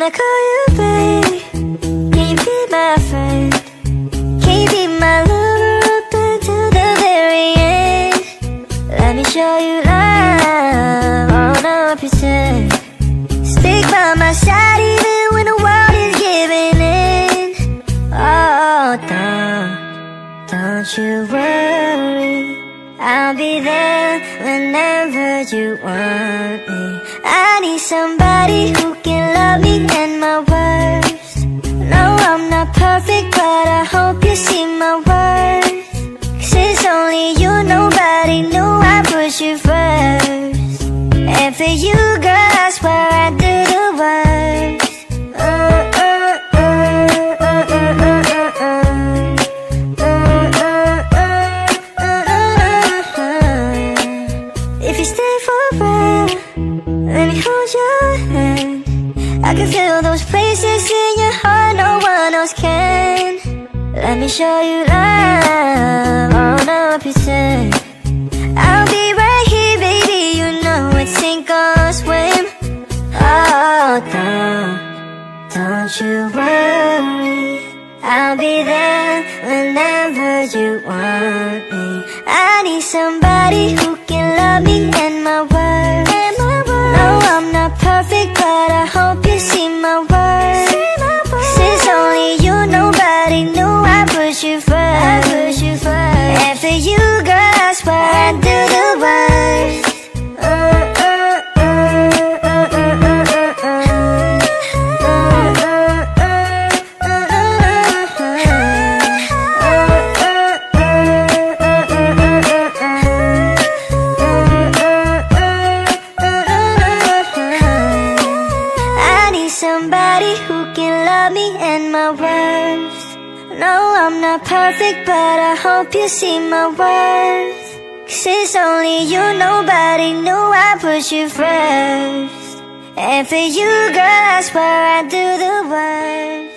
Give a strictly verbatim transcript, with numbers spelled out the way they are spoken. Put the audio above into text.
I call you babe, can you be my friend? Can you be my lover up until the very end? Let me show you love, I wanna pretend. Stick by my side even when the world is giving in. Oh, don't, don't you worry, I'll be there whenever you want me. I need somebody who can love me and my worst. No, I'm not perfect, but I hope you see my worth. 'Cause it's only you, nobody knew I put you first. And for you, girl, I swear I do the worst. uh, uh, uh, uh, uh, uh, uh, uh. If you stay forever, let me hold your hand. I can feel those places in your heart no one else can. Let me show you love, I wanna pretend. I'll be right here, baby, you know it's sink or swim. Oh, don't, don't you worry, I'll be there whenever you want me. I need somebody who can love me and my word. No, I'm not perfect, but I hope you see my worth. 'Cause it's only you, nobody knew I put you first. And for you, girl, I swear I do the worst. uh, uh, uh, uh, uh, uh, uh, uh. Somebody who can love me and my worst. No, I'm not perfect, but I hope you see my worth. 'Cause it's only you, nobody knew I put you first. And for you, girl, I swear I do the worst.